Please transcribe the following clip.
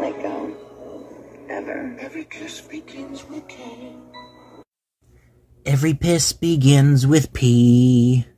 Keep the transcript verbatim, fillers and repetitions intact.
let go. Ever. Every kiss begins with K. Every piss begins with P.